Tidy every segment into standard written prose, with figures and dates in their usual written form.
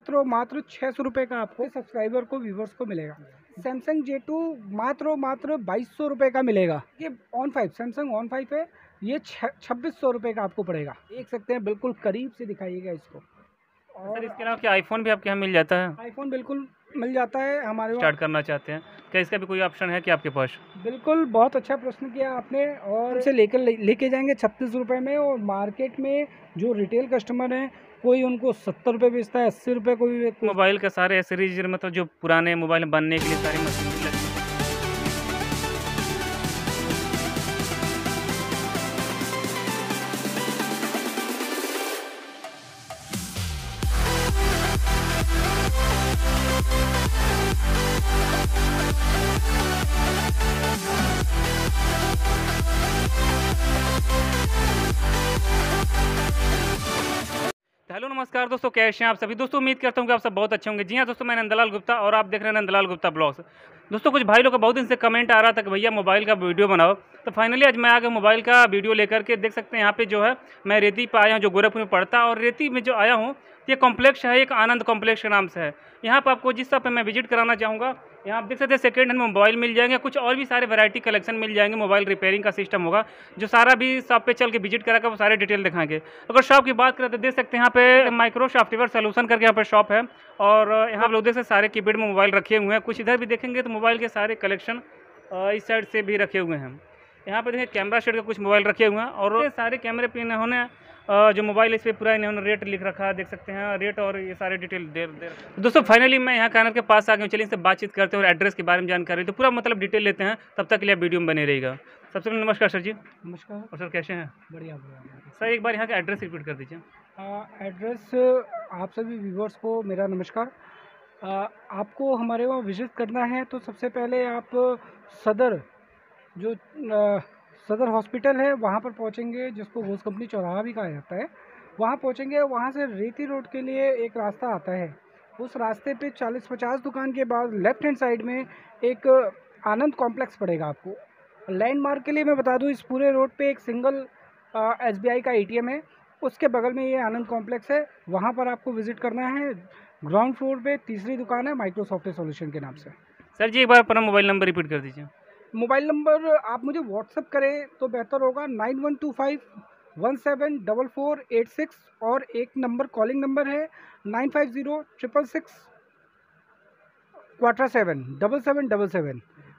तो मात्र 600 रुपये का आपको सब्सक्राइबर को व्यूवर्स को मिलेगा। सैमसंग J2 मात्र 2200 रुपये का मिलेगा। ये ऑन 5 सैमसंग ऑन 5 है, ये 2600 रुपये का आपको पड़ेगा। देख सकते हैं, बिल्कुल करीब से दिखाइएगा इसको। सर इसके अलावा क्या आईफोन भी आपके यहाँ मिल जाता है? आईफोन बिल्कुल मिल जाता है हमारे वहाँ। स्टार्ट करना चाहते हैं क्या इसका भी कोई ऑप्शन है कि आपके पास? बिल्कुल, बहुत अच्छा प्रश्न किया आपने। और से लेके जाएंगे 36 रुपये में, और मार्केट में जो रिटेल कस्टमर हैं कोई उनको 70 रुपये बेचता है, 80 रुपये को भी। मोबाइल के सारे एसेसरीज मतलब जो पुराने मोबाइल बनने के लिए सारी मशीन लगी है। हेलो नमस्कार दोस्तों, कैसे हैं आप सभी दोस्तों? उम्मीद करता हूँ कि आप सब बहुत अच्छे होंगे। जी हाँ दोस्तों, मैं नंदलाल गुप्ता और आप देख रहे हैं नंदलाल गुप्ता ब्लॉग्स। दोस्तों कुछ भाई लोग का बहुत दिन से कमेंट आ रहा था कि भैया मोबाइल का वीडियो बनाओ, तो फाइनली आज मैं आ गया मोबाइल का वीडियो लेकर के। देख सकते हैं यहाँ पे जो है मैं रेती पे आया हूँ जो गोरखपुर में पड़ता है, और रेती में जो आया हूँ ये कॉम्प्लेक्स है, एक आनंद कॉम्प्लेक्स के नाम से है। यहाँ पर आपको जिस शॉप पे मैं विजिट कराना चाहूँगा, यहाँ आप देख सकते हैं सेकेंड हैंड मोबाइल मिल जाएंगे, कुछ और भी सारे वैरायटी कलेक्शन मिल जाएंगे। मोबाइल रिपेयरिंग का सिस्टम होगा, जो सारा भी शॉप पे चल के विजिट कराकर वो सारे डिटेल दिखाएंगे। अगर शॉप की बात करें तो देख सकते हैं यहाँ पे माइक्रो सॉफ्टवेयर सोल्यूशन करके यहाँ पे शॉप है, और यहाँ लोग देख सकते सारे कीपैड में मोबाइल रखे हुए हैं। कुछ इधर भी देखेंगे तो मोबाइल के सारे कलेक्शन इस साइड से भी रखे हुए हैं। यहाँ पे देखिए कैमरा सेट का कुछ मोबाइल रखे हुए हैं, और ये सारे कैमरे पे इन्होंने जो मोबाइल इस पर पूरा इन्होंने रेट लिख रखा है, देख सकते हैं रेट और ये सारे डिटेल दे दोस्तों फाइनली मैं यहाँ कानर के पास आ गया हूँ। चलिए इनसे बातचीत करते हैं और एड्रेस के बारे में जानकारी तो पूरा मतलब डिटेल लेते हैं। तब तक के लिए वीडियो में बने रहेगा। सबसे पहले नमस्कार सर जी। नमस्कार। और सर कैसे हैं? बढ़िया बढ़िया। सर एक बार यहाँ का एड्रेस रिपीट कर दीजिए। एड्रेस आप सभी व्यूवर्स को मेरा नमस्कार। आपको हमारे वहाँ विजिट करना है तो सबसे पहले आप सदर जो सदर हॉस्पिटल है वहाँ पर पहुँचेंगे, जिसको घोष कंपनी चौराहा भी कहा जाता है। वहाँ पहुँचेंगे, वहाँ से रेती रोड के लिए एक रास्ता आता है। उस रास्ते पे 40-50 दुकान के बाद लेफ्ट हैंड साइड में एक आनंद कॉम्प्लेक्स पड़ेगा आपको। लैंडमार्क के लिए मैं बता दूं, इस पूरे रोड पे एक सिंगल SBI का ATM है, उसके बगल में ये आनंद कॉम्प्लेक्स है। वहाँ पर आपको विजिट करना है। ग्राउंड फ्लोर पे तीसरी दुकान है माइक्रोसॉफ्ट सॉल्यूशन के नाम से। सर जी एक बार अपना मोबाइल नंबर रिपीट कर दीजिए। मोबाइल नंबर आप मुझे व्हाट्सअप करें तो बेहतर होगा, 9125174486, और एक नंबर कॉलिंग नंबर है 9506664777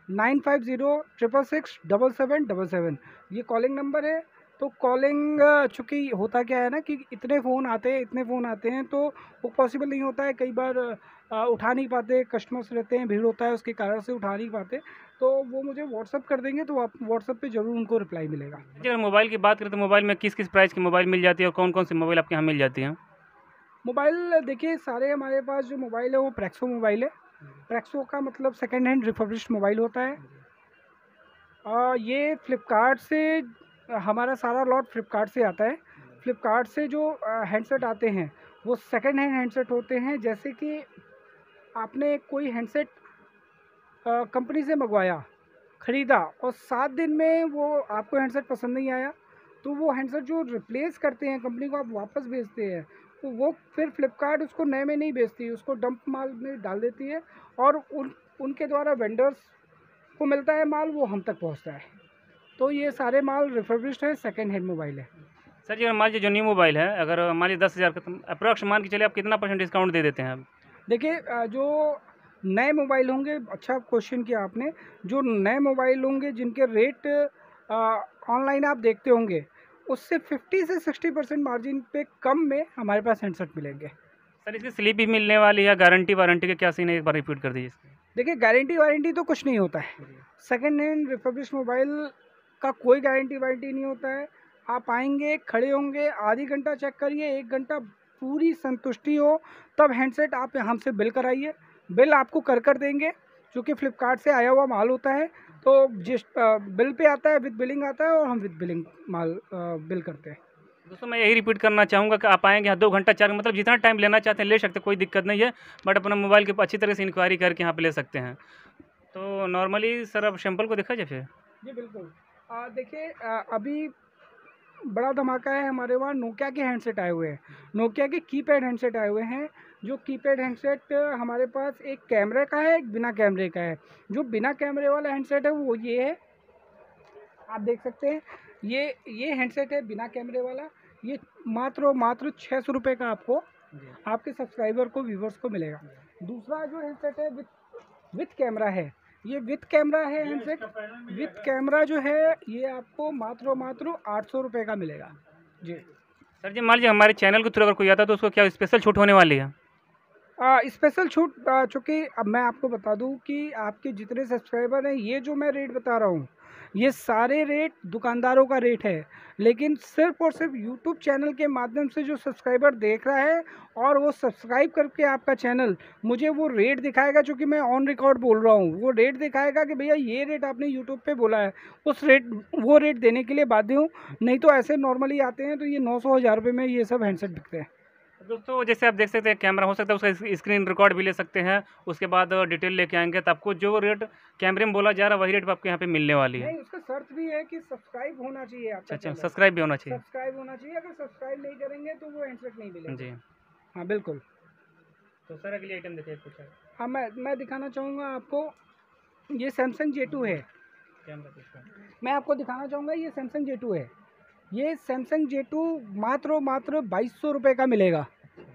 9506667777। ये कॉलिंग नंबर है। तो कॉलिंग चूँकि होता क्या है ना कि इतने फ़ोन आते हैं तो वो पॉसिबल नहीं होता है। कई बार उठा नहीं पाते, कस्टमर्स रहते हैं, भीड़ होता है, उसके कारण से उठा नहीं पाते। तो वो मुझे व्हाट्सअप कर देंगे तो आप व्हाट्सअप पे ज़रूर उनको रिप्लाई मिलेगा। अगर मोबाइल की बात करें तो मोबाइल में किस किस प्राइस की मोबाइल मिल जाती है और कौन कौन सी मोबाइल आपके यहाँ मिल जाती है? मोबाइल देखिए, सारे हमारे पास जो मोबाइल है वो प्रेक्सो मोबाइल है। प्रेक्सो का मतलब सेकेंड हैंड रिफर्बिश्ड मोबाइल होता है। ये फ्लिपकार्ट से हमारा सारा लॉट फ्लिपकार्ट से आता है। फ्लिपकार्ट से जो हैंडसेट आते हैं वो सेकेंड हैंड हैंडसेट होते हैं। जैसे कि आपने कोई हैंडसेट कंपनी से मंगवाया, ख़रीदा, और 7 दिन में वो आपको हैंडसेट पसंद नहीं आया, तो वो हैंडसेट जो रिप्लेस करते हैं कंपनी को, आप वापस भेजते हैं, तो वो फिर फ्लिपकार्ट उसको नए में नहीं बेचती, उसको डंप माल में डाल देती है, और उनके द्वारा वेंडर्स को मिलता है माल, वो हम तक पहुंचता है। तो ये सारे माल रिफर्बिश्ड है, सेकेंड हैंड मोबाइल है। सर जी अगर मान लीजिए जो न्यू मोबाइल है, अगर मान लीजिए 10,000 का, तो अप्रॉक्स मान के चलिए आप कितना % डिस्काउंट दे देते हैं आप? देखिए, जो नए मोबाइल होंगे, अच्छा क्वेश्चन किया आपने, जो नए मोबाइल होंगे जिनके रेट ऑनलाइन आप देखते होंगे, उससे 50 से 60% मार्जिन पे कम में हमारे पास हैंडसेट मिलेंगे। सर इसकी स्लिप भी मिलने वाली है, गारंटी वारंटी का क्या सीन है, एक बार रिपीट कर दीजिए। देखिए, गारंटी वारंटी तो कुछ नहीं होता है। सेकेंड हैंड रिफर्बिश्ड मोबाइल का कोई गारंटी वारंटी नहीं होता है। आप आएंगे, खड़े होंगे, आधी घंटा चेक करिए, 1 घंटा पूरी संतुष्टि हो, तब हैंडसेट आप हमसे बिल कराइए। बिल आपको कर देंगे, क्योंकि फ्लिपकार्ट से आया हुआ माल होता है, तो जिस बिल पे आता है, विद बिलिंग आता है, और हम विद बिलिंग माल बिल करते हैं। दोस्तों मैं यही रिपीट करना चाहूँगा कि आप आएंगे यहाँ 2 घंटा 4 मतलब जितना टाइम लेना चाहते हैं ले सकते हैं, कोई दिक्कत नहीं है। बट अपना मोबाइल के अच्छी तरह से इंक्वायरी करके यहाँ पे ले सकते हैं। तो नॉर्मली सर अब सैंपल को देखा जाए फिर। जी बिल्कुल। देखिए, अभी बड़ा धमाका है हमारे वहाँ। नोकिया के हैंडसेट आए हुए हैं, नोकिया के कीपैड हैंडसेट आए हुए हैं, जो कीपैड हैंडसेट हमारे पास एक कैमरे का है, एक बिना कैमरे का है। जो बिना कैमरे वाला हैंडसेट है वो ये है, आप देख सकते हैं। ये हैंडसेट है बिना कैमरे वाला। ये मात्र और मात्र 600 रुपये का आपको आपके सब्सक्राइबर को, व्यूवर्स को मिलेगा। दूसरा जो हैंडसेट है विथ कैमरा है, ये विथ कैमरा है हैंडसेट। विथ कैमरा जो है ये आपको मात्र और मात्र 800 रुपये का मिलेगा जी। सर जी, मान लीजिए हमारे चैनल के थ्रू अगर कोई आता है तो उसको क्या स्पेशल छूट होने वाली है? स्पेशल छूट, चूँकि अब मैं आपको बता दूं कि आपके जितने सब्सक्राइबर हैं, ये जो मैं रेट बता रहा हूँ ये सारे रेट दुकानदारों का रेट है, लेकिन सिर्फ और सिर्फ यूट्यूब चैनल के माध्यम से जो सब्सक्राइबर देख रहा है और वो सब्सक्राइब करके आपका चैनल मुझे वो रेट दिखाएगा, जो कि मैं ऑन रिकॉर्ड बोल रहा हूँ, वो रेट दिखाएगा कि भैया ये रेट आपने यूट्यूब पे बोला है, वो रेट देने के लिए बाध्य हूँ। नहीं तो ऐसे नॉर्मली आते हैं तो ये 900-1000 रुपये में ये सब हैंडसेट बिकते हैं। दोस्तों जैसे आप देख सकते हैं कैमरा हो सकता है, उसका स्क्रीन रिकॉर्ड भी ले सकते हैं, उसके बाद डिटेल लेके आएंगे तो आपको जो रेट कैमरे में बोला जा रहा है वही रेट आपको यहाँ पे मिलने वाली है। नहीं, उसका शर्त भी है कि सब्सक्राइब होना चाहिए आपका। अच्छा, सब्सक्राइब भी होना चाहिए। सब्सक्राइब होना चाहिए, अगर सब्सक्राइब नहीं करेंगे तो वो हैंडसेट नहीं मिलेगा जी हाँ बिल्कुल। तो सर अगली आइटम देखिए कुछ है। हाँ, मैं दिखाना चाहूँगा आपको, ये सैमसंग J2 है। मैं आपको दिखाना चाहूँगा ये सैमसंग J2 है। ये सैमसंग J2 मात्र और मात्र 2200 रुपये का मिलेगा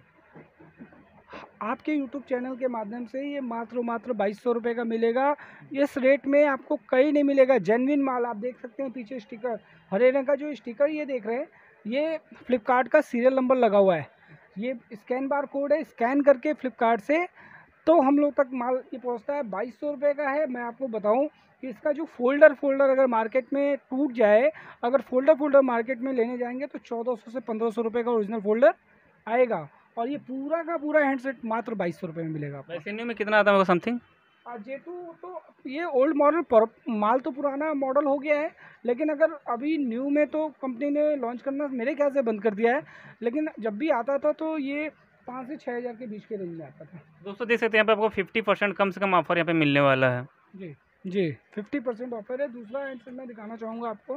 आपके YouTube चैनल के माध्यम से। ये मात्र और मात्र 2200 रुपये का मिलेगा। इस रेट में आपको कहीं नहीं मिलेगा। जेन्युइन माल, आप देख सकते हैं पीछे स्टिकर, हरे रंग का जो स्टिकर ये देख रहे हैं, ये फ्लिपकार्ट का सीरियल नंबर लगा हुआ है। ये स्कैन बार कोड है, स्कैन करके फ्लिपकार्ट से तो हम लोग तक माल ये पहुँचता है। 2200 रुपये का है। मैं आपको बताऊँ कि इसका जो फोल्डर अगर मार्केट में टूट जाए, अगर फोल्डर मार्केट में लेने जाएंगे तो 1400 से 1500 रुपये का ओरिजिनल फोल्डर आएगा, और ये पूरा का पूरा हैंडसेट मात्र 2200 रुपये में मिलेगा आपको। वैसे न्यू में कितना आता होगा समथिंग? J2 तो ये ओल्ड मॉडल माल तो पुराना मॉडल हो गया है, लेकिन अगर अभी न्यू में तो कंपनी ने लॉन्च करना मेरे ख्याल से बंद कर दिया है, लेकिन जब भी आता था तो ये 5 से 6000 के बीच के रेंज में आता था। दोस्तों देख सकते हैं यहाँ पे आपको 50% कम से कम ऑफर यहाँ पे मिलने वाला है। जी 50% ऑफर है। दूसरा हैंडसेट मैं दिखाना चाहूँगा आपको,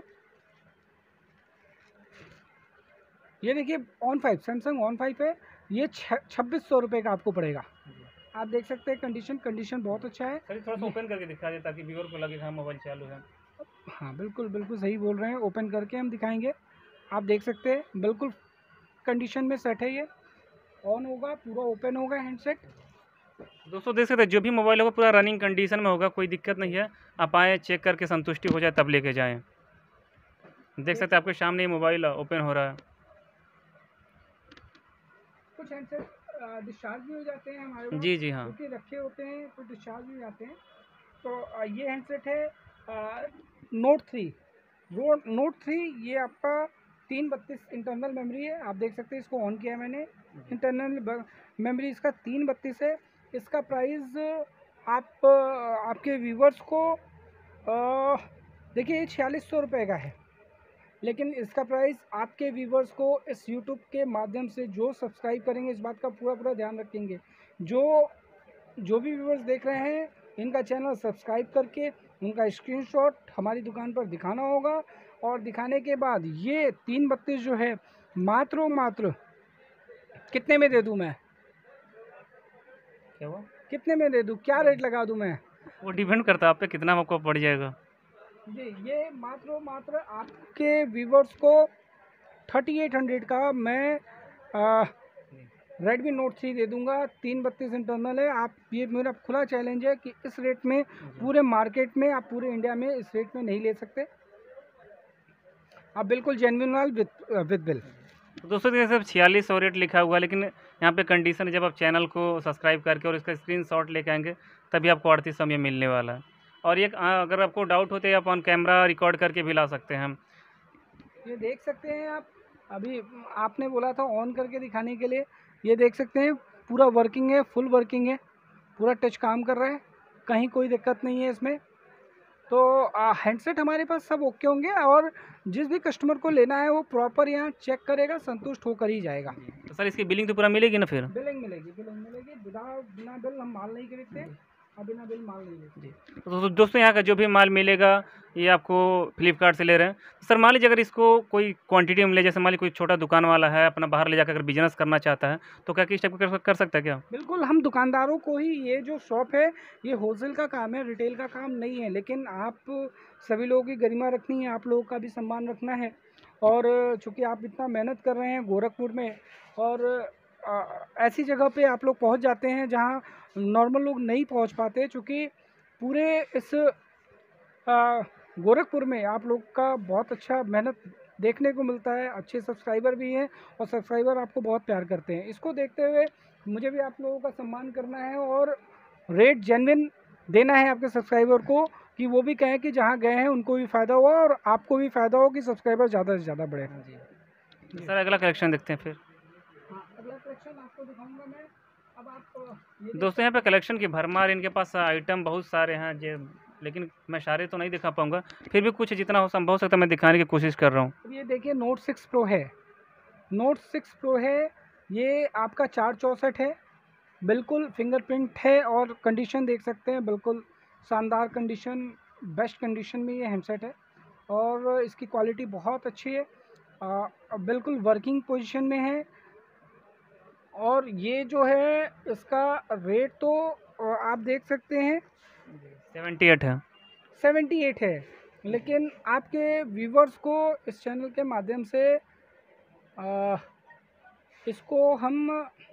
ये देखिए ON5, सैमसंग ON5 है। ये 2600 रुपये का आपको पड़ेगा। आप देख सकते हैं कंडीशन बहुत अच्छा है। सर थोड़ा सा ओपन करके दिखा दे ताकि व्यूअर को लगे हाँ मोबाइल चालू है। हाँ बिल्कुल सही बोल रहे हैं, ओपन करके हम दिखाएंगे। आप देख सकते हैं बिल्कुल कंडीशन में सेट है। ये ऑन होगा, पूरा ओपन होगा हैंडसेट। दोस्तों देख सकते हैं जो भी मोबाइल होगा पूरा रनिंग कंडीशन में होगा, कोई दिक्कत नहीं है। आप आए, चेक करके संतुष्टि हो जाए तब लेके जाएं। देख सकते हैं आपके सामने ये मोबाइल ओपन हो रहा है। कुछ हैंडसेट डिस्चार्ज भी हो जाते हैं हमारे पास, जी हाँ, क्योंकि रखे होते हैं तो डिस्चार्ज भी हो जाते हैं। तो ये हैंडसेट है नोट 3। ये आपका 332 इंटरनल मेमोरी है। आप देख सकते हैं, इसको ऑन किया है मैंने। इंटरनल मेमोरी इसका 332 है। इसका प्राइस आपके व्यूवर्स को देखिए ये 4600 रुपये का है, लेकिन इसका प्राइस आपके व्यूवर्स को इस YouTube के माध्यम से जो सब्सक्राइब करेंगे, इस बात का पूरा ध्यान रखेंगे, जो भी व्यूवर्स देख रहे हैं इनका चैनल सब्सक्राइब करके उनका स्क्रीनशॉट हमारी दुकान पर दिखाना होगा, और दिखाने के बाद ये 332 जो है मात्र कितने में दे दूं मैं? क्या हुआ? कितने में दे दूं, क्या रेट लगा दूं मैं? वो डिपेंड करता है आप पे कितना आपको पड़ जाएगा। जी ये मात्र आपके व्यूवर्स को 3800 का मैं Redmi Note 3 दे दूंगा। 332 इंटरनल है। आप, ये मेरा खुला चैलेंज है कि इस रेट में पूरे मार्केट में, आप पूरे इंडिया में इस रेट में नहीं ले सकते। आप बिल्कुल जेन्युइन माल विद बिल। दोस्तों देखिए सब 4600 रेट लिखा हुआ है, लेकिन यहाँ पे कंडीशन है जब आप चैनल को सब्सक्राइब करके और इसका स्क्रीनशॉट लेके आएंगे तभी आपको 3800 में मिलने वाला है। और ये अगर आपको डाउट होते हैं आप ऑन कैमरा रिकॉर्ड करके भी ला सकते हैं। हम ये देख सकते हैं आप, अभी आपने बोला था ऑन करके दिखाने के लिए, ये देख सकते हैं पूरा वर्किंग है, फुल वर्किंग है, पूरा टच काम कर रहा है, कहीं कोई दिक्कत नहीं है इसमें। तो हैंडसेट हमारे पास सब ओके होंगे, और जिस भी कस्टमर को लेना है वो प्रॉपर यहाँ चेक करेगा, संतुष्ट होकर ही जाएगा। तो सर इसकी बिलिंग तो पूरा मिलेगी ना? फिर बिलिंग मिलेगी बिना बिल हम माल नहीं खरीदते। आप बिना बिल माल नहीं लेते। जी। तो दोस्तों यहाँ का जो भी माल मिलेगा ये आपको फ्लिपकार्ट से ले रहे हैं। सर मान लीजिए अगर इसको कोई क्वांटिटी में ले, जैसे मान लीजिए कोई छोटा दुकान वाला है अपना बाहर ले जाकर अगर बिजनेस करना चाहता है तो क्या किस टाइप का कर सकता है क्या? बिल्कुल, हम दुकानदारों को ही, ये जो शॉप है ये होलसेल का काम है, रिटेल का काम नहीं है। लेकिन आप सभी लोगों की गरिमा रखनी है, आप लोगों का भी सम्मान रखना है। और चूँकि आप इतना मेहनत कर रहे हैं गोरखपुर में, और ऐसी जगह पे आप लोग पहुंच जाते हैं जहां नॉर्मल लोग नहीं पहुंच पाते। चूँकि पूरे इस गोरखपुर में आप लोग का बहुत अच्छा मेहनत देखने को मिलता है, अच्छे सब्सक्राइबर भी हैं और सब्सक्राइबर आपको बहुत प्यार करते हैं। इसको देखते हुए मुझे भी आप लोगों का सम्मान करना है और रेट जेन्युइन देना है आपके सब्सक्राइबर को, कि वो भी कहें कि जहाँ गए हैं उनको भी फ़ायदा हुआ और आपको भी फ़ायदा हो, कि सब्सक्राइबर ज़्यादा से ज़्यादा बढ़े। जी। तो सर अगला कलेक्शन देखते हैं फिर। हाँ, अगला कलेक्शन आपको दिखाऊंगा मैं। अब आप ये दोस्तों यहाँ पे कलेक्शन की भरमार, इनके पास आइटम बहुत सारे हैं जो, लेकिन मैं सारे तो नहीं दिखा पाऊंगा, फिर भी कुछ जितना हो संभव हो सकता है मैं दिखाने की कोशिश कर रहा हूँ। अब ये देखिए नोट 6 प्रो है। नोट 6 प्रो है, ये आपका 464 है, बिल्कुल फिंगरप्रिंट है और कंडीशन देख सकते हैं, बिल्कुल शानदार कंडीशन, बेस्ट कंडीशन में ये हैंडसेट है और इसकी क्वालिटी बहुत अच्छी है। बिल्कुल वर्किंग पोजीशन में है। और ये जो है इसका रेट तो आप देख सकते हैं 78 है। 78 है। लेकिन आपके व्यूवर्स को इस चैनल के माध्यम से इसको हम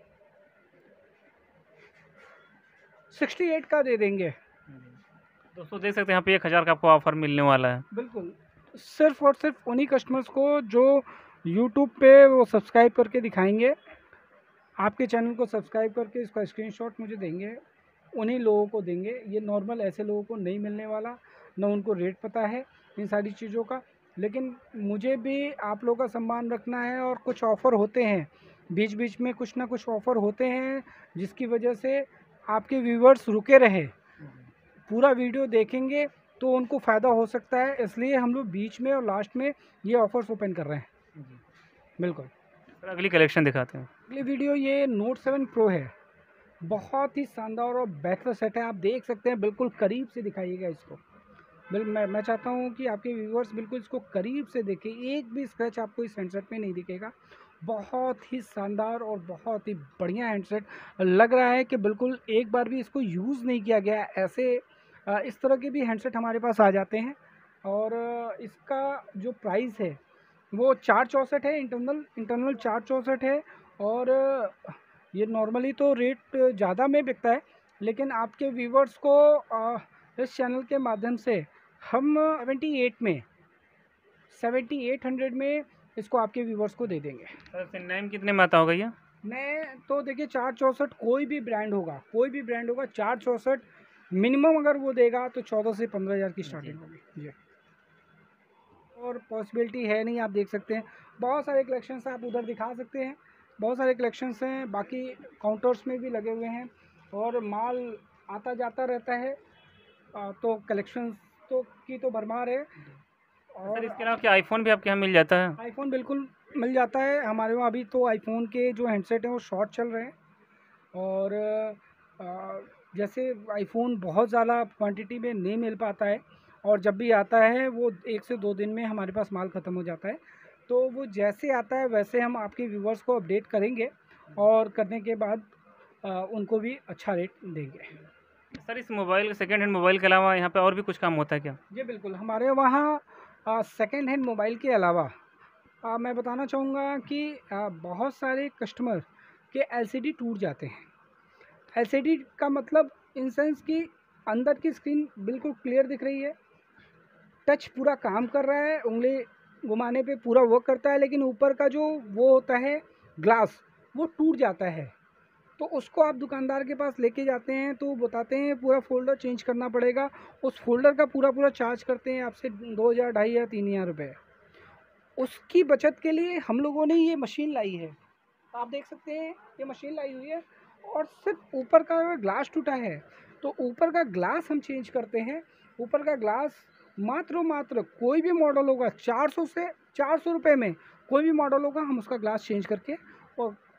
68 का दे देंगे। दोस्तों देख सकते हैं यहाँ पे 1000 का आपको ऑफर मिलने वाला है। बिल्कुल, सिर्फ और सिर्फ उन्हीं कस्टमर्स को जो यूट्यूब पे वो सब्सक्राइब करके दिखाएंगे, आपके चैनल को सब्सक्राइब करके इसका स्क्रीनशॉट मुझे देंगे, उन्हीं लोगों को देंगे। ये नॉर्मल ऐसे लोगों को नहीं मिलने वाला, ना उनको रेट पता है इन सारी चीज़ों का। लेकिन मुझे भी आप लोगों का सम्मान रखना है और कुछ ऑफ़र होते हैं, बीच बीच में कुछ ना कुछ ऑफ़र होते हैं जिसकी वजह से आपके व्यूवर्स रुके रहे, पूरा वीडियो देखेंगे तो उनको फ़ायदा हो सकता है। इसलिए हम लोग बीच में और लास्ट में ये ऑफ़र्स ओपन कर रहे हैं। बिल्कुल। सर अगली कलेक्शन दिखाते हैं। अगली वीडियो ये नोट 7 प्रो है, बहुत ही शानदार और बेहतर सेट है। आप देख सकते हैं, बिल्कुल करीब से दिखाइएगा इसको। मैं चाहता हूँ कि आपके व्यूवर्स बिल्कुल इसको करीब से देखें, एक भी स्क्रैच आपको इस हैंडसेट में नहीं दिखेगा। बहुत ही शानदार और बहुत ही बढ़िया हैंडसेट लग रहा है कि बिल्कुल एक बार भी इसको यूज़ नहीं किया गया। ऐसे इस तरह के भी हैंडसेट हमारे पास आ जाते हैं। और इसका जो प्राइस है वो 464 है, इंटरनल 464 है। और ये नॉर्मली तो रेट ज़्यादा में बिकता है, लेकिन आपके व्यूवर्स को इस चैनल के माध्यम से हम 7800 में इसको आपके व्यूवर्स को दे देंगे। सर नेम कितने में आता होगा ये? मैं तो देखिए 464 कोई भी ब्रांड होगा, 464 मिनिमम अगर वो देगा तो 14 से 15 हज़ार की स्टार्टिंग होगी। जी, और पॉसिबिलिटी है नहीं। आप देख सकते हैं बहुत सारे कलेक्शंस आप उधर दिखा सकते हैं, बहुत सारे कलेक्शंस हैं, बाकी काउंटर्स में भी लगे हुए हैं और माल आता जाता रहता है। तो कलेक्शंस तो भरमार है। सर और इसके अलावा क्या आईफोन भी आपके यहाँ मिल जाता है? आईफोन बिल्कुल मिल जाता है हमारे वहाँ। अभी तो आईफोन के जो हैंडसेट हैं वो शॉर्ट चल रहे हैं। और जैसे आईफोन बहुत ज़्यादा क्वांटिटी में नहीं मिल पाता है, और जब भी आता है वो 1 से 2 दिन में हमारे पास माल ख़त्म हो जाता है। तो वो जैसे आता है वैसे हम आपके व्यूवर्स को अपडेट करेंगे और करने के बाद उनको भी अच्छा रेट देंगे। सर इस मोबाइल, सेकेंड हैंड मोबाइल के अलावा यहाँ पे और भी कुछ काम होता है क्या? जी बिल्कुल, हमारे वहाँ सेकेंड हैंड मोबाइल के अलावा मैं बताना चाहूँगा कि बहुत सारे कस्टमर के एलसीडी टूट जाते हैं। एलसीडी का मतलब इन सेंस कि अंदर की स्क्रीन बिल्कुल क्लियर दिख रही है, टच पूरा काम कर रहा है, उंगली घुमाने पे पूरा वर्क करता है, लेकिन ऊपर का जो वो होता है ग्लास, वो टूट जाता है। तो उसको आप दुकानदार के पास लेके जाते हैं तो वो बताते हैं पूरा फ़ोल्डर चेंज करना पड़ेगा। उस फ़ोल्डर का पूरा चार्ज करते हैं आपसे 2000, 2500, 3000 रुपये। उसकी बचत के लिए हम लोगों ने ये मशीन लाई है। आप देख सकते हैं ये मशीन लाई हुई है, और सिर्फ ऊपर का ग्लास टूटा है तो ऊपर का ग्लास हम चेंज करते हैं। ऊपर का ग्लास मात्र कोई भी मॉडल होगा 400 से 400 रुपये में, कोई भी मॉडल होगा हम उसका ग्लास चेंज करके और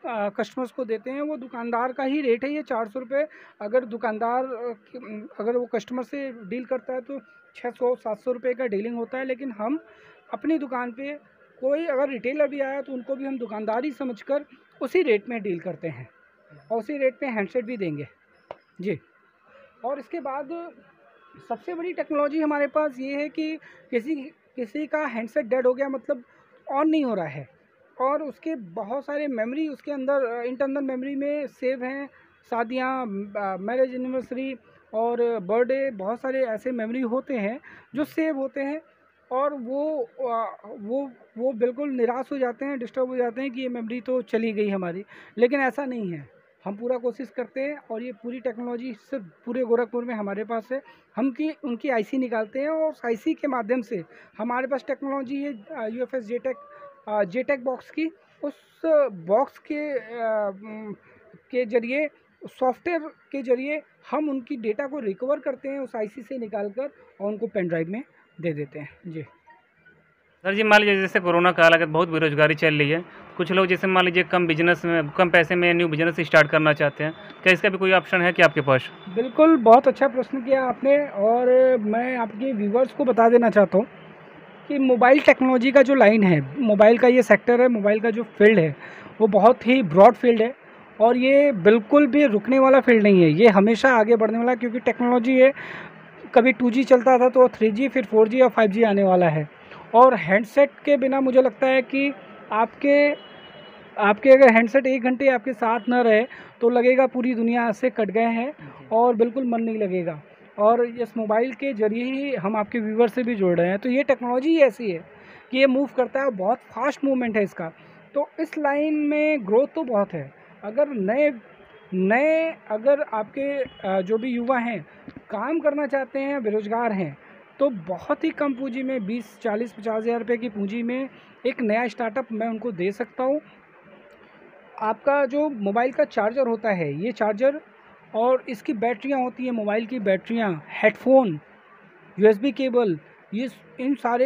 कस्टमर्स को देते हैं वो दुकानदार का ही रेट है, ये 400 रुपये। अगर दुकानदार अगर वो कस्टमर से डील करता है तो 600-700 रुपये का डीलिंग होता है। लेकिन हम अपनी दुकान पे कोई अगर रिटेलर भी आया तो उनको भी हम दुकानदार ही समझकर उसी रेट में डील करते हैं और उसी रेट पे हैंडसेट भी देंगे जी। और इसके बाद सबसे बड़ी टेक्नोलॉजी हमारे पास ये है कि किसी का हैंडसेट डेड हो गया, मतलब ऑन नहीं हो रहा है, और उसके बहुत सारे मेमोरी उसके अंदर इंटरनल मेमोरी में सेव हैं। शादियाँ, मैरिज एनिवर्सरी और बर्थडे, बहुत सारे ऐसे मेमोरी होते हैं जो सेव होते हैं, और वो बिल्कुल निराश हो जाते हैं, डिस्टर्ब हो जाते हैं कि ये मेमोरी तो चली गई हमारी। लेकिन ऐसा नहीं है, हम पूरा कोशिश करते हैं और ये पूरी टेक्नोलॉजी सिर्फ पूरे गोरखपुर में हमारे पास है। उनकी आईसी निकालते हैं और उस आईसी के माध्यम से हमारे पास टेक्नोलॉजी है UFS जेटेक बॉक्स की। उस बॉक्स के जरिए, सॉफ्टवेयर के जरिए हम उनकी डेटा को रिकवर करते हैं उस आईसी से निकालकर और उनको पेन ड्राइव में दे देते हैं जी। सर जी, मान लीजिए जैसे कोरोना काल अगर बहुत बेरोजगारी चल रही है, कुछ लोग जैसे मान लीजिए कम पैसे में न्यू बिजनेस स्टार्ट करना चाहते हैं, क्या इसका भी कोई ऑप्शन है कि आपके पास? बिल्कुल, बहुत अच्छा प्रश्न किया आपने, और मैं आपके व्यूवर्स को बता देना चाहता हूँ कि मोबाइल टेक्नोलॉजी का जो लाइन है, मोबाइल का ये सेक्टर है, मोबाइल का जो फील्ड है वो बहुत ही ब्रॉड फील्ड है और ये बिल्कुल भी रुकने वाला फील्ड नहीं है, ये हमेशा आगे बढ़ने वाला, क्योंकि टेक्नोलॉजी है। कभी 2G चलता था तो 3G, फिर 4G और 5G आने वाला है। और हैंडसेट के बिना मुझे लगता है कि आपके अगर हैंडसेट 1 घंटे आपके साथ न रहे तो लगेगा पूरी दुनिया से कट गए हैं और बिल्कुल मन नहीं लगेगा। और इस मोबाइल के ज़रिए ही हम आपके व्यूवर से भी जुड़ रहे हैं। तो ये टेक्नोलॉजी ऐसी है कि ये मूव करता है, बहुत फास्ट मूवमेंट है इसका। तो इस लाइन में ग्रोथ तो बहुत है। अगर नए अगर आपके जो भी युवा हैं काम करना चाहते हैं, बेरोज़गार हैं, तो बहुत ही कम पूंजी में 20, 40, 50 हज़ार रुपये की पूंजी में एक नया स्टार्टअप मैं उनको दे सकता हूँ। आपका जो मोबाइल का चार्जर होता है, ये चार्जर और इसकी बैटरियाँ होती हैं, मोबाइल की बैटरियाँ, हेडफोन, USB केबल, ये इन सारे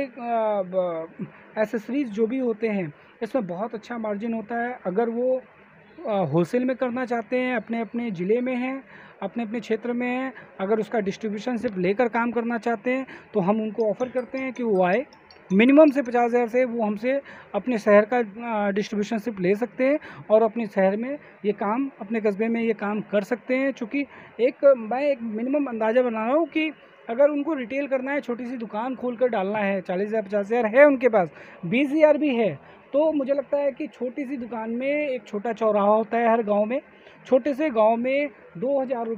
एसेसरीज़ जो भी होते हैं, इसमें बहुत अच्छा मार्जिन होता है। अगर वो होलसेल में करना चाहते हैं, अपने अपने ज़िले में हैं, अपने अपने क्षेत्र में हैं, अगर उसका डिस्ट्रीब्यूशन सिर्फ लेकर काम करना चाहते हैं तो हम उनको ऑफ़र करते हैं कि वो आए, मिनिमम से 50,000 से वो हमसे अपने शहर का डिस्ट्रीब्यूशनशिप ले सकते हैं और अपने शहर में ये काम, अपने कस्बे में ये काम कर सकते हैं। चूँकि मैं एक मिनिमम अंदाज़ा बना रहा हूँ कि अगर उनको रिटेल करना है, छोटी सी दुकान खोल कर डालना है, 40,000 50,000 है उनके पास, 20,000 भी है, तो मुझे लगता है कि छोटी सी दुकान में एक छोटा चौराहा होता है हर गांव में, छोटे से गांव में 2,000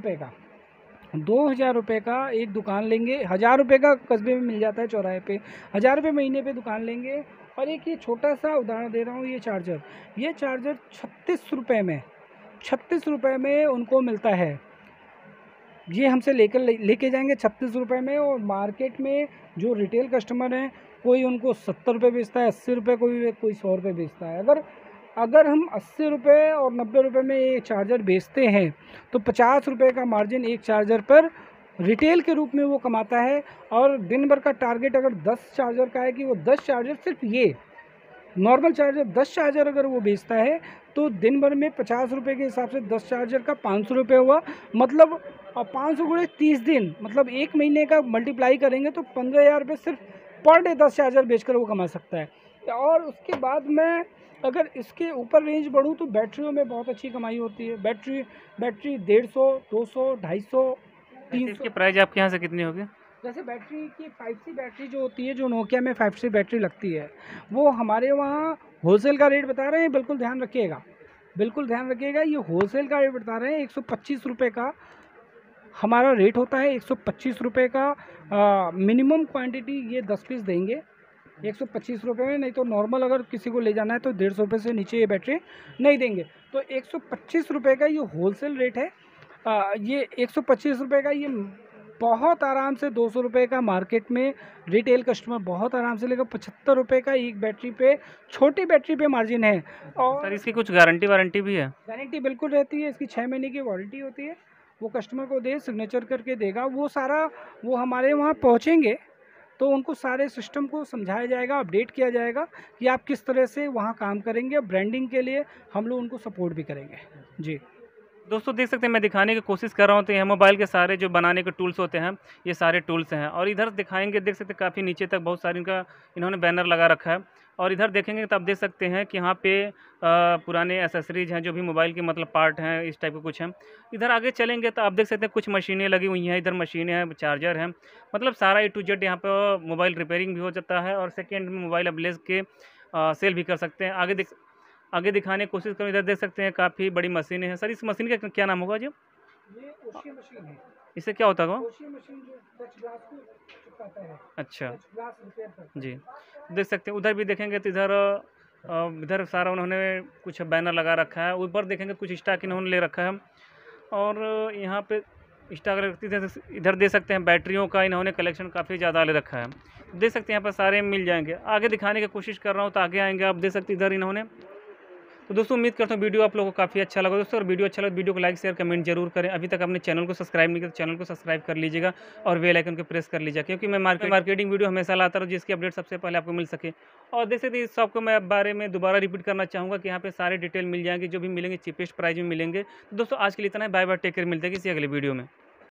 रुपये का एक दुकान लेंगे, 1,000 रुपये का कस्बे में मिल जाता है चौराहे पे, 1,000 रुपये महीने पे दुकान लेंगे। और एक ये छोटा सा उदाहरण दे रहा हूँ, ये चार्जर 36 रुपये में उनको मिलता है। ये हमसे लेके जाएंगे 36 रुपये में, और मार्केट में जो रिटेल कस्टमर हैं कोई उनको 70 रुपये बेचता है, 80 रुपये, कोई 100 रुपये बेचता है। अगर हम 80 रुपये और 90 रुपये में ये चार्जर बेचते हैं तो 50 रुपये का मार्जिन एक चार्जर पर रिटेल के रूप में वो कमाता है। और दिन भर का टारगेट अगर 10 चार्जर का है कि वो 10 चार्जर, सिर्फ ये नॉर्मल चार्जर 10 चार्जर अगर वो बेचता है तो दिन भर में 50 रुपये के हिसाब से 10 चार्जर का 500 रुपये हुआ, मतलब 500 गुणे 30 दिन, मतलब एक महीने का मल्टीप्लाई करेंगे तो 15,000 रुपये सिर्फ पर डे 10 चार्जर बेचकर वो कमा सकता है। और उसके बाद मैं अगर इसके ऊपर रेंज बढ़ूँ तो बैटरियों में बहुत अच्छी कमाई होती है। बैटरी 150, 200, 250, 300 इसकी प्राइस आपके यहाँ से कितनी होगी? जैसे बैटरी की 5C बैटरी जो होती है, जो नोकिया में 5C बैटरी लगती है, वो हमारे वहाँ होलसेल का रेट बता रहे हैं, बिल्कुल ध्यान रखिएगा, ये होलसेल का रेट बता रहे हैं। 125 रुपये का हमारा रेट होता है, 125 रुपये का मिनिमम क्वांटिटी ये 10 पीस देंगे 125 रुपये में, नहीं तो नॉर्मल अगर किसी को ले जाना है तो 150 रुपये से नीचे ये बैटरी नहीं देंगे। तो 125 रुपये का ये होलसेल रेट है। ये 125 रुपये का ये बहुत आराम से 200 रुपये का मार्केट में रिटेल कस्टमर बहुत आराम से लेगा। 75 रुपये का एक बैटरी पे, छोटी बैटरी पे मार्जिन है। और सर इसकी कुछ गारंटी वारंटी भी है? गारंटी बिल्कुल रहती है, इसकी 6 महीने की वारंटी होती है। वो कस्टमर को सिग्नेचर करके देगा, वो सारा वो हमारे वहाँ पहुँचेंगे तो उनको सारे सिस्टम को समझाया जाएगा, अपडेट किया जाएगा कि आप किस तरह से वहाँ काम करेंगे। ब्रांडिंग के लिए हम लोग उनको सपोर्ट भी करेंगे। जी दोस्तों देख सकते हैं, मैं दिखाने की कोशिश कर रहा हूँ, तो यह मोबाइल के सारे जो बनाने के टूल्स होते हैं, ये सारे टूल्स हैं। और इधर दिखाएंगे, देख सकते हैं काफ़ी नीचे तक बहुत सारी इनका इन्होंने बैनर लगा रखा है। और इधर देखेंगे तो आप देख सकते हैं कि यहाँ पे पुराने एसेसरीज हैं, जो भी मोबाइल के मतलब पार्ट हैं, इस टाइप के कुछ हैं। इधर आगे चलेंगे तो आप देख सकते हैं कुछ मशीनें लगी हुई हैं, इधर मशीनें हैं, चार्जर हैं, मतलब सारा A to Z यहाँ पर मोबाइल रिपेयरिंग भी हो जाता है और सेकेंड में मोबाइल आप ले के सेल भी कर सकते हैं। आगे दिखाने की कोशिश करूँ, इधर देख सकते हैं काफ़ी बड़ी मशीनें हैं। सर इस मशीन का क्या नाम होगा जी? ये ओशी मशीन है। इससे क्या होता है? ओशी मशीन जो टच ग्लास को चिपकाता है, अच्छा टच ग्लास रिपेयर करता है। जी, देख सकते हैं। उधर भी देखेंगे तो इधर सारा उन्होंने कुछ बैनर लगा रखा है। ऊपर देखेंगे कुछ स्टॉक इन्होंने ले रखा है। और यहाँ पे स्टॉक इधर देख सकते हैं बैटरियों का इन्होंने कलेक्शन काफ़ी ज़्यादा ले रखा है। देख सकते हैं यहाँ पर सारे मिल जाएंगे। आगे दिखाने की कोशिश कर रहा हूँ तो आगे आएंगे, आप देख सकते हैं इधर इन्होंने। तो दोस्तों उम्मीद करता हूँ वीडियो आप लोगों को काफ़ी अच्छा लगा दोस्तों। और वीडियो अच्छा लगा वीडियो को लाइक शेयर कमेंट जरूर करें। अभी तक अपने चैनल को सब्सक्राइब नहीं किया तो चैनल को सब्सक्राइब कर लीजिएगा और बेल आइकन को प्रेस कर लीजिएगा, क्योंकि मैं मार्केटिंग वीडियो हमेशा लाता रहूँ जिसकी अपडेट सबसे पहले आपको मिल सके। और देख सकते इस शॉप को मैं बारे में दोबारा रिपीट करना चाहूँगा कि यहाँ पे सारे डिटेल मिल जाएंगे, जो भी मिलेंगे चीपेस्ट प्राइस में मिलेंगे। तो दोस्तों आज के लिए इतना है, बाय बाय, टेक केयर, मिलते हैं किसी अगले वीडियो में।